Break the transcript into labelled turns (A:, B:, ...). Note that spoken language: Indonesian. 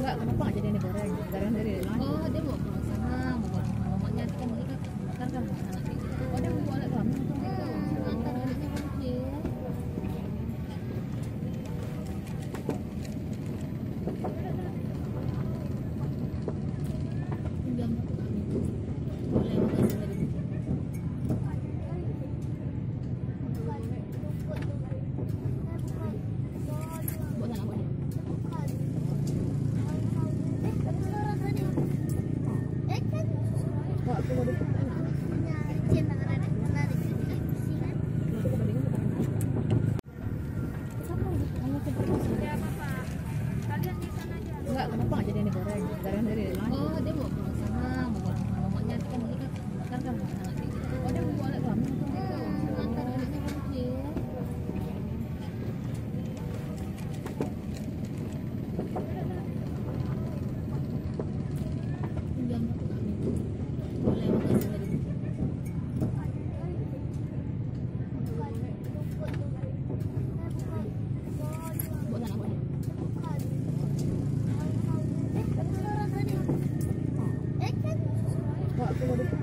A: Enggak, kenapa nggak jadi digoreng? Goreng dari mana?
B: Oh, dia mau ke sana, mau bareng sama mamanya, kan mereka kan kan nanti. Oh, dia mau balik kamu tuh gitu. Antar adiknya kan kecil. Pinjam aku kami. Boleh makasih dari itu. Buat anak buat dia.
A: Kok aku mau dikit enak? Enggak, kenapa nggak jadi digoreng? Goreng dari mana?
B: Oh, dia mau ke sana, mau bareng sama mamanya, kan mereka kan kan nanti. Oh, dia mau balik kamu tuh gitu. Antar adiknya kan kecil. Pinjam aku kami. Boleh makasih dari itu. Buat anak buat dia.
A: Kok aku mau dikit